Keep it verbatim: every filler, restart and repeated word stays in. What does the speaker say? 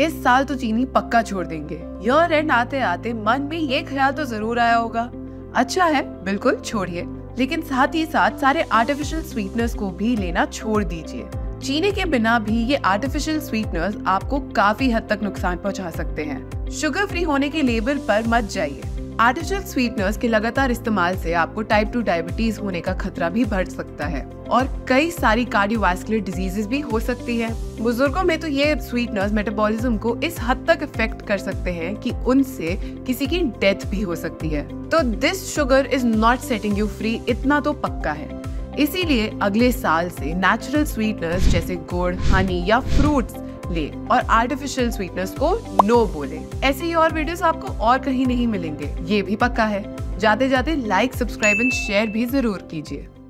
इस साल तो चीनी पक्का छोड़ देंगे। ईयर एंड आते आते मन में ये ख्याल तो जरूर आया होगा, अच्छा है बिल्कुल छोड़िए, लेकिन साथ ही साथ सारे आर्टिफिशियल स्वीटनर्स को भी लेना छोड़ दीजिए। चीनी के बिना भी ये आर्टिफिशियल स्वीटनर्स आपको काफी हद तक नुकसान पहुंचा सकते हैं। शुगर फ्री होने के लेबल पर मत जाइए। आर्टिफिशियल स्वीटनर्स के लगातार इस्तेमाल से आपको टाइप टू डायबिटीज होने का खतरा भी बढ़ सकता है और कई सारी कार्डियोवास्कुलर डिजीजेस भी हो सकती है। बुजुर्गों में तो ये स्वीटनर्स मेटाबॉलिज्म को इस हद तक इफेक्ट कर सकते हैं कि उनसे किसी की डेथ भी हो सकती है। तो this sugar is not setting you free, इतना तो पक्का है। इसीलिए अगले साल से नेचुरल स्वीटनर्स जैसे गुड़, हनी या फ्रूट्स ले और आर्टिफिशियल स्वीटनर्स को नो बोले। ऐसे ही और वीडियोस आपको और कहीं नहीं मिलेंगे, ये भी पक्का है। जाते जाते लाइक, सब्सक्राइब एंड शेयर भी जरूर कीजिए।